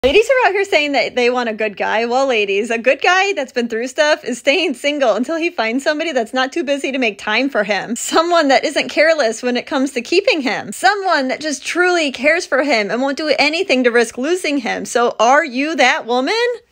Ladies are out here saying that they want a good guy. Well, ladies, a good guy that's been through stuff is staying single until he finds somebody that's not too busy to make time for him. Someone that isn't careless when it comes to keeping him. Someone that just truly cares for him and won't do anything to risk losing him. So are you that woman?